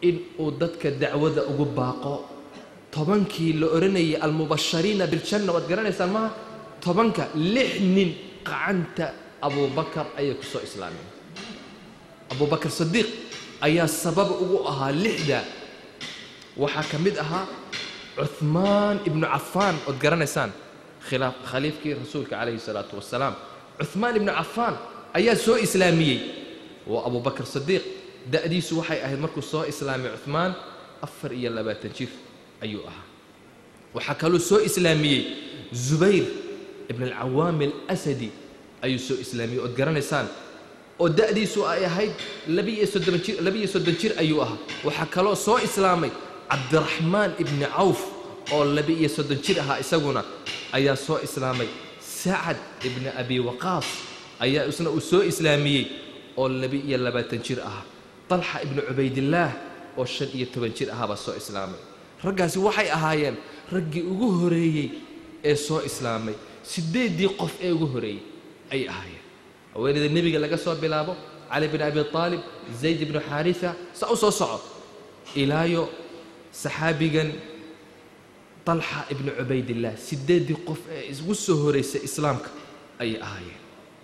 إن ودتك الدعوة أقباقو طبنكي لأرني المبشرين بالجنة وتقرأني سلمى طبنك لحن قعنت أبو بكر أي كسو إسلامي أبو بكر صديق أي السبب أبوها لحدة وحكمدها عثمان ابن عفان وتقرأني سان خليفك رسولك عليه الصلاة والسلام عثمان ابن عفان أي سو إسلامي وأبو بكر صديق دأديس وحي أهل مركز سو إسلامي عثمان أفر إيا لبا تنشيف أيها وحكالو سو إسلامي زبير ابن العوام الأسدي أي سو إسلامي وتقرأني سان ودأدي سو أي هيد لبي يسدنشير أيها وحكالو سو إسلامي عبد الرحمن ابن عوف أو لبي يسدنشير أها إساقنا أي سو إسلامي سعد ابن أبي وقاص أي سو إسلامي أو لبي يلبا تنشير أها طلحة ابن عبيد الله أو الشرعية تبنشير أها بسو إسلامي رجعي وحي أهاين رجع وجهري سو إسلامي سديد دي قف وجهري أي أهاين وين النبي قال لك سو بلابو علي بن أبي طالب زيد بن حارثة صعد إلى يو صحابي طلحة ابن عبيد الله سديد دي قف وسهري إسلامك أي أهاين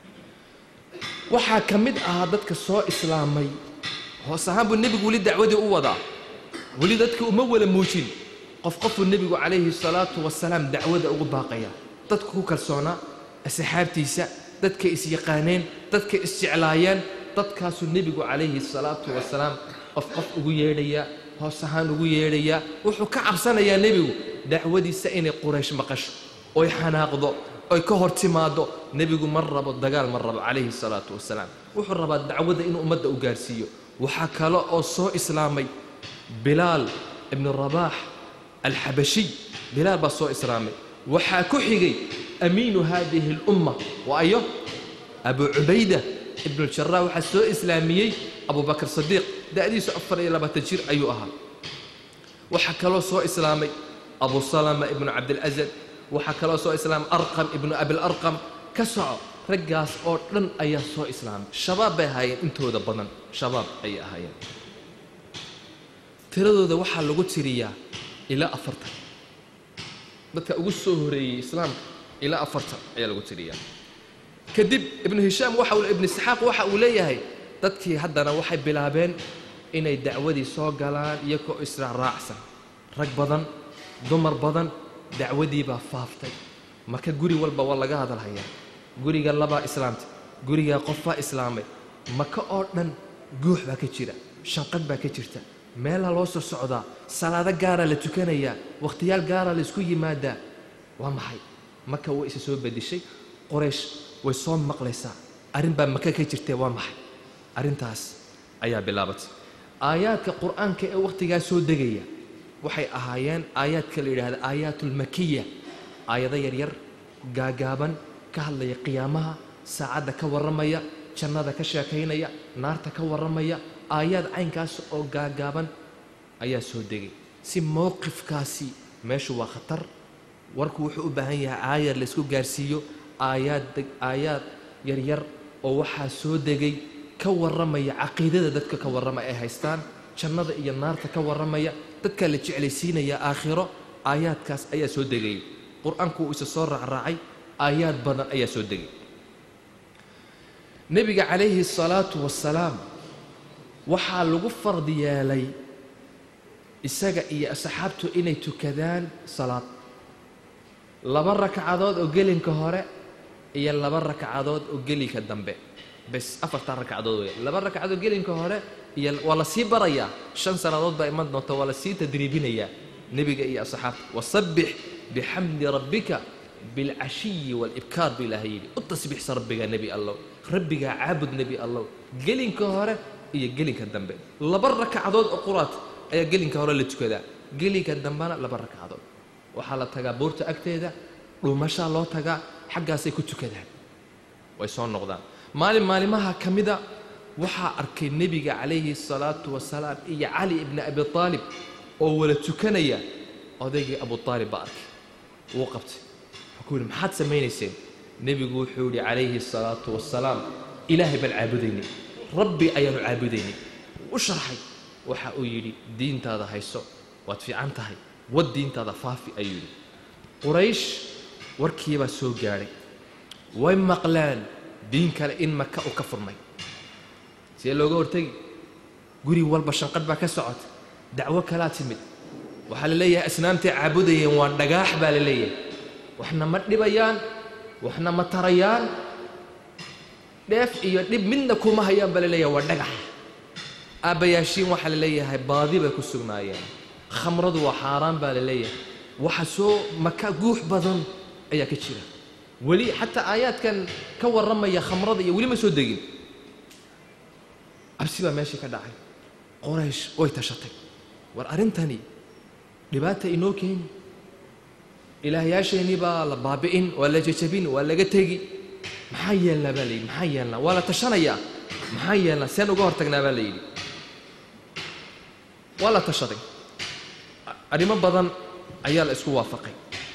وحكمد أهادتك سو إسلامي هو صحاب النبي ولد دعوة أوضع ولدتك أمول موجين قف النبي عليه الصلاة والسلام دعوة باقية تدكو كالسونا السحاب تيسا تدك إسيقانين تدك استعلايان تدكاس النبي عليه الصلاة والسلام قف أغيريا هو صحان أغيريا وحكا عبسانا يا نبي دعوة سائن قريش مقش أي حناقضو أي كهر تمادو نبي مرة بالدقال مرة عليه الصلاة والسلام وحرب الدعوة إنه أمد أغارسيو وحكا له أصو إسلامي بلال ابن الرباح الحبشي بلال بصو إسلامي وحاكحي أمين هذه الأمة وأيه أبو عبيدة ابن الشراء وحسو إسلامي أبو بكر الصديق ده أديس أفر إلى بتنشير أيها وحكى له سو إسلامي أبو سلمة ابن عبد الأزد وحكى له سو إسلام أرقم ابن أبي الأرقم كسع رجاس أورن أي سو إسلام شباب هاي أنتوا دبنا شباب أي هاي تردو ذا وحى لغو تريا إلى أفرتا بدك أقول سهري إسلام إلى أفرتا أي لغو تريا كدب ابن هشام وحى ابن السحاق وحى وليه هاي dadkii haddana waxay bilaabeen inay dacwadii soo galaan iyagoo israa raacsan rag badan dumar badan dacwadii baa faaftay marka guri walba waa laga hadalhayaa guriga laba islaamta guriga qofaa islaamay maka oo dhan guux baa ka jira shanqad baa ka jirta meelaha loo soo socdaa salaado gaara la tukanayaa waqtiyaal gaara la isku yimaadaa waa maxay maka way isa soo bedishay quraysh way soo maqlaysaa arrin baa maka ka jirtay waa maxay arrintaas ayaa bilaabatay aayaadka qur'aanka ee waqtigaa soo degaya waxay ahaayeen aayaadka la yidhaahda aayaatul makiya aayado yaryar gaagaaban ka hadlaya qiyaamaha saacadda ka warramaya jannada ka sheekaynaya naarta ka warramaya aayaad caynkaas oo gaagaaban ayaa soo degay si mowqifkaasi meeshu waa khatar warku wuxuu u baahan yahay aayad la isku gaarsiiyo aayaad yaryar oo waxaa soo degay ka warramaya caqiidada dadka ka warramaya ay haystaan jannada iyo naarta ka warramaya dadka la jeclaysiinaya aakhiro aayaadkaas ayaa soo degay qur'aanku uu isa soo raacraacay aayaad badan ayaa soo degay nabiga calayhi salaatu wassalaam waxaa lagu fardi yeelay isaga iyo asxaabtu inay tukadaan salaad laba rakacadood oo gelinka hore iyo laba rakacadood oo gelinka dambe بس أفرت ركعدود لبر ركعدود قلين كهراء ولا سي بريا شن سنوات بإيمان نوت ولا سي تدريبين يا نبي يا صحاب وصبح بحمد ربك بالعشي والإبكار بالهيل التسبيح ربك نبي الله ربك عابد نبي الله قلين كهراء هي قلين كدنب لبر ركعدود أقرات أي قلين كهراء اللي تكذا قلين كدنبنا لبر ركعدود وحالة تجابورت أكتيدا وما شاء الله تجا حاجة سيكون كذا ويصون نقدان maalimaha kamida waxa arkay nabiga calayhi salaatu wasalaam iyo cali ibn abi talib oo wala tukanaya odayga abu talib baa arkay wuu qabtay wuxuu maxaad sameeynaysaa nabigu wuxuu yiri calayhi salaatu wasalaam ilaahi bal caabudayni rabbi ayanu caabudayni u sharxay waxa uu yidhi diintaada hayso waad fiican tahay wad diintaada faafi ayuu yidhi quraysh warkiibaa soo gaadhay way maqlaan diin kale in maka u ka furmay see looga hortagi guri walba shanqadh baa ka socota dacwo kalaa timid waxaa la leeyahay asnaamtay caabudayeen waa dhagaax baa la leeyahay waxna ma dhibayaan waxna ma tarayaan dheef iyo dhib midna kuma hayaan baa la leeyahay waa dhagax aabbayaashiin waxaa la leeyahay baadi bay ku sugnaayeen khamradu waa xaaraan baa la leeyahay waxa soo maka guux badan ayaa ka jira weli xataa aayaadkan ka warramaya khamrada iyo weli ma soo degin cabsi baa meesha ka dhacay qoraysh way tashatay war arrintani dhibaata inoo keeni ilaahyaasheenii baa la baabi'in waa la jajabin waa laga tegi maxaa yeelnaa baa la yidhi maxaa yeelnaa waa la tashanayaa maxaa yeelnaa seen uga hortagnaa baa la yidhi waa la tashaday arrimo badan ayaa la isku waafaqay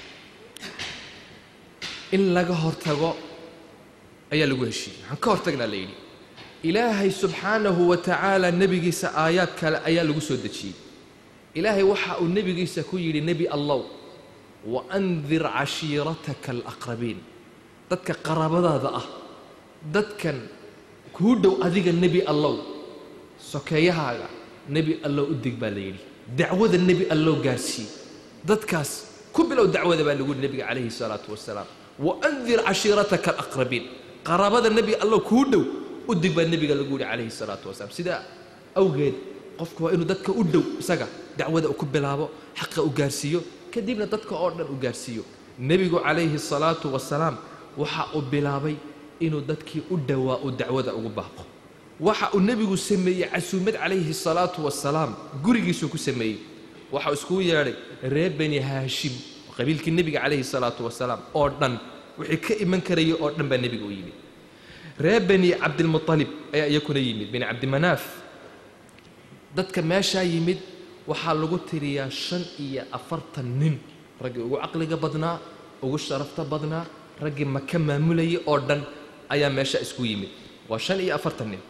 in laga hortago ayaa lagu heshiiyey maxaan ka hortagnaa la yidhi ilaahay subxaanahu wa tacaala nebigiisa aayaad kale ayaa lagu soo dejiyey ilaahay waxa uu nebigiisa ku yidhi nebi allow wa andir cashiirataka alaqrabiin dadka qaraabadaada ah dadkan kuu dhow adiga nebi allow sokeeyahaaga nebi allow u dig baa la yidhi dacwada nebi allow gaarsii dadkaas ku bilow dacwada baa lagu yidhi nebiga calayhi salaatu wasalaam wa andir cashiirataka alaqrabiin qaraabada nebi allow kuu dhow u dig baa nebiga lagu yidhi calayhi salaatu wasalaam sidaa awgeed qofku waa inuu dadka u dhow isaga dacwada ku bilaabo xaqa u gaarsiiyo kadibna dadka oo dhan u gaarsiiyo nebigu calayhi salaatu wasalaam waxa uu bilaabay inuu dadkii u dhowaa uu dacwada ugu baaqo waxa uu nebigu sameeyey casuumad calayhi salaatu wasalaam gurigiisuu ku sameeyey waxa uu iskugu yeedhay reer bani haashim qabiilkii nebiga calayhi salaatu wasalaam oo dhan wixii ka iman karayay oo dhan baa nebiga u yimid reer bani cabdilmutalib ayaa iyakuna yimid bani cabdimanaaf dadka meeshaa yimid waxaa lagu tiriyaa 45 nin raggii ugu caqliga badnaa ugu sharafta badnaa raggii maka maamulayay oo dhan ayaa meesha isku yimid waa 45 nin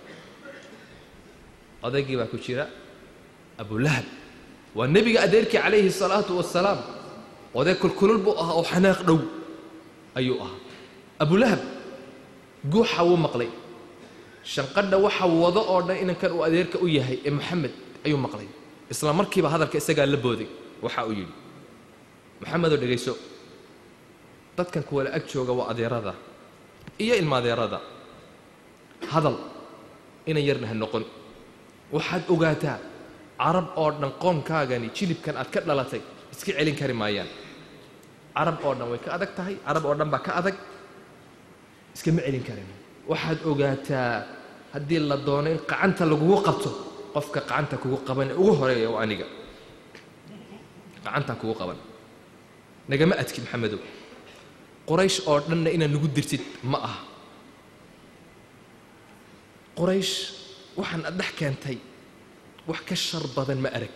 odaygii baa ku jira abulahab waa nebiga adeerkii calayhi salaatu wasalaam oday kulkulul buu ahaa oo xanaaq dhow ayuu ahaa abulahab guuxa wuu maqlay shanqadha waxa wado oo dhan inankan uu adeerka u yahay ee maxamed ayuu maqlay isla markiiba hadalka isagaa la booday waxa uu yidhi maxamedoo dhegayso dadkan kuwa la ag jooga waa adeerada iyo ilma adeerada hadal inan yarna ha noqon waxaad ogaataa carab oo dhan qoonkaagani jilibkan aad ka dhalatay iska celin kari maayaan carab oo dhan way ka adag tahay carab oo dhan baa ka adag iskama celin karin waxaad ogaataa haddii la doono in qacanta lagugu qabto qofka qacanta kugu qaban ugu horeeya waa aniga qacantaan kugu qaban nagama adki maxamedow quraysh oo dhanna inaad nagu dirtid ma aha quraysh waxaan addex keentay wax ka shar badan ma arag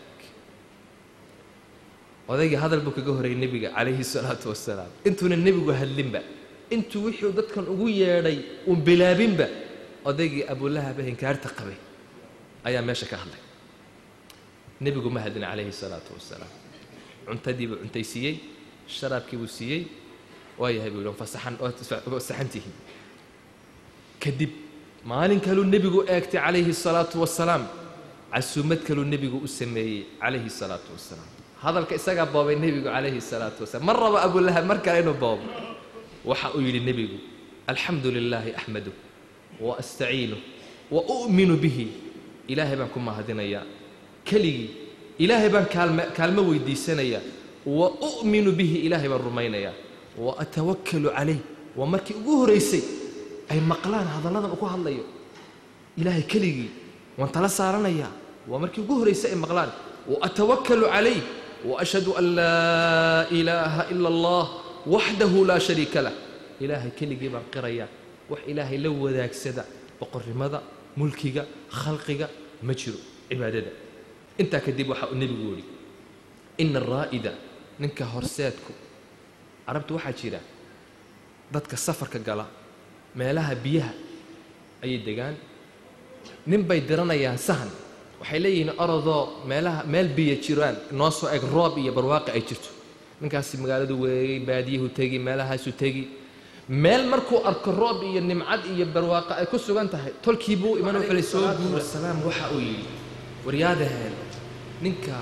odayga hadal buu kaga horeeyay nebiga calayhi salaatu wasalaam intuuna nebigu hadlinba intuu wixii dadkan ugu yeedhay uun bilaabinba odaygii abulahab hinkaarta qabay ayaa meesha ka hadlay nebigu ma hadlin calayhi salaatu wasalaam cuntadii buu cuntaysiiyey sharaabkii buu siiyey waayahay buu yidhi fasaxantihiin kadib maalin kaluu nebigu eegtay calayhi salaatu wasalaam casuumad kaluu nebigu u sameeyey calayhi salaatu wasalaam hadalka isagaa boobay nebigu calayhi salaatu wasalaam mar raba abulahab mar kale inuu boobo waxa uu yidhi nebigu alxamdu lilaahi axmadu wa astaciinu wa u'minu bihi ilaahay baan ku mahadinayaa keligii ilaahay baan kaalmo weydiisanayaa wa u'minu bihi ilaahay baan rumaynayaa wa atawakkalu calayh waa markii ugu horaysay ay maqlaan hadalladan uu ku hadlayo ilaahay keligii waan tala saaranayaa waa markii ugu horaysay ay maqlaan wa atawakkalu calayh wa ashhadu an laa ilaaha ila allah waxdahu laa shariika lah ilaahay keligii baan qirayaa wax ilaahay la wadaagsada boqornimada mulkiga khalqiga ma jiro cibaadada intaa kadib waxa uu nebigu yidhi ina araa'ida ninka horseedku carabtu waxaa jira dadka safarka gala meelaha biyaha ayay degaan nin bay diranayaan sahan waxay leeyihiin orodoo meelaha meel biyo jiraan noo soo eg roob iyo barwaaqo ay jirto ninkaasi magaaladu weeyay baadiyahu tegi meelahaasu tegi meel markuu arko roob iyo nimcad iyo barwaaqo ay ku sugan tahay tolkii buu iman wuxuu soo guuro salaam waxa uu yidhi waryaadaheen ninka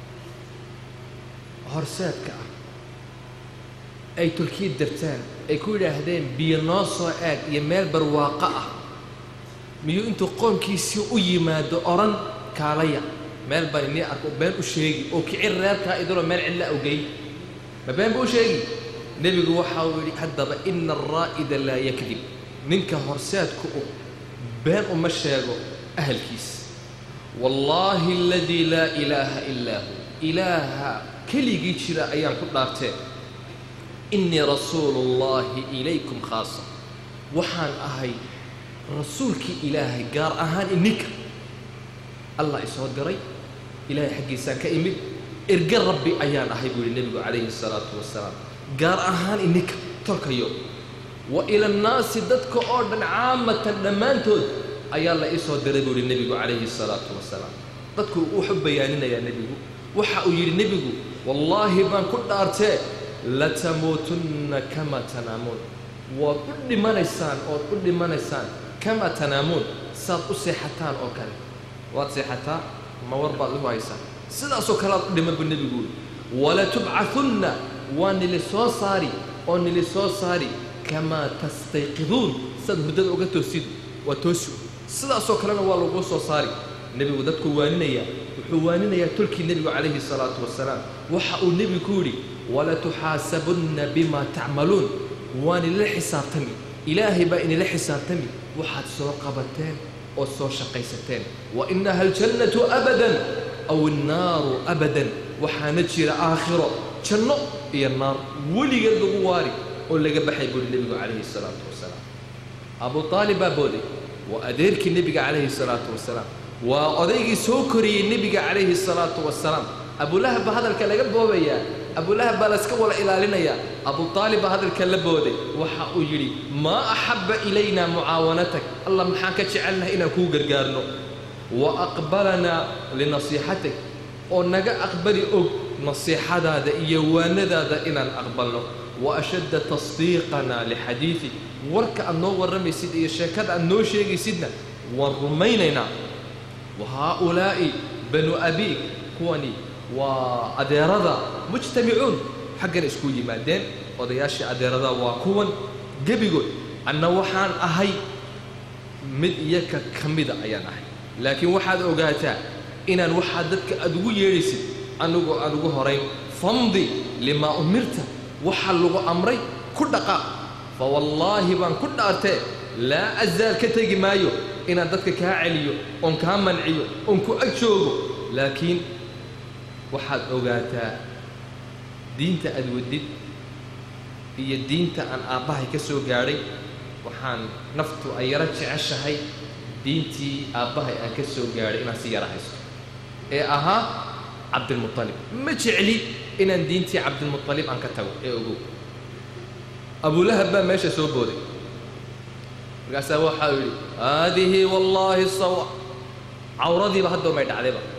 horseedka ah ay tolkii dartaan ay ku yidhaahdeen biyo noo soo eeg iyo meel barwaaqo ah miyuu intuu qoonkiisii u yimaado oran kaalaya meel baan inii arko been u sheegi oo kicin reerkaa idiloo meel cidla awgey ma been buu u sheegi nebigu waxa uu yidhi haddaba ina alraa'ida laa yakdib ninka horseedku been uma sheego ahalkiis wallaahi aladii laa ilaaha illaa hu ilaaha keligii jira ayaan ku dhaartee innii rasuulullaahi ilaykum khaasa waxaan ahay rasuulkii ilaahay gaar ahaan ininka allah isoo diray ilaahay xaggiisaan ka imid erge rabbi ayaan ahay buu yidhi nebigu calayhi salaatu wasalaam gaar ahaan ininka tolkayo wa ila annaasi dadka oo dhan caamatan dhammaantood ayaa la ii soo diray buu yidhi nebigu calayhi salaatu wasalaam dadku wuxuu bayaaninayaa nebigu waxa uu yidhi nebigu wallaahi baan ku dhaartee latamuutunna kama tanaamuun waad u dhimanaysaan kama tanaamuun saad u seexataan oo kale waad seexataa ma war baad u haysaa sidaasoo kale aad u dhiman buu nebigu yidhi walatubcahunna waa nili soo saari kamaa tastayqiduun saad hurdada uga toosid waa toosi sidaasoo kalena waa lagu soo saari nebigu dadku wuxuu waaninayaa tolkii nebigu calayhi salaatu wasalaam waxa uu nebigu ku yidhi walatuxaasabunna bimaa tacmaluun waan inila xisaabtami ilaahay baa inila xisaabtami waxaad soo qabateen oo soo shaqaysateen wa innaha aljannatu abadan aw annaaru abadan waxaana jira aakhiro janno iyo naar weligeed lagu waari oo laga baxay buuri nebigu calayhi salaatu wasalaam abu aalib baa booday waa adeerkii nebiga calayhi salaatu wasalaam waa odaygii soo koriyey nebiga calayhi salaatu wasalaam abulahab baa hadalka laga boobayaa abulahab baa layska wala ilaalinayaa abu aalib baa hadalka la booday waxa uu yidhi maa axabba ilaynaa mucaawanatak allah maxaan ka jecelnahay inaan kuu gargaarno wa aqbalanaa linasiixatak oo naga aqbali og nasiixadaada iyo waanadaada inaan aqbalno wa ashadda tasdiiqanaa lixadiidik warka aad noo warramaysid iyo sheekada aad noo sheegaysidna waan rumaynaynaa wa haaulaa'i banu abiik kuwani waa adeerada mujtamicuun xaggan isku yimaadeen odayaashii adeerada waa kuwan gebigood anna waxaan ahay mid iyaka ka mida ayaan ahay laakiin waxaad ogaataa inaan waxaa dadka aad ugu yeedhaysid anigoo aan ugu horayn famdi limaa umirta waxa lagu amray ku dhaqaaq fa wallaahi baan ku dhaartee laa azaal ka tegi maayo inaan dadka kaa celiyo oon kaa manciyo oon ku ag joogo laakiin waxaad ogaataa diinta aad wadid iyo diinta aan aabbahay ka soo gaadhay waxaan naftu ay yaro jeceshahay diintii aabbahay aan ka soo gaadhay inaan si yara haysto ee ahaa cabdilmuطalib ma jecli inaan diintii cabdilmuطalib aan ka tago ee ogow abulahab baa meesha soo booday markaasaa waxaa yidhi haadihi wallaahi sawa cawradiiba hadda may dhacdayba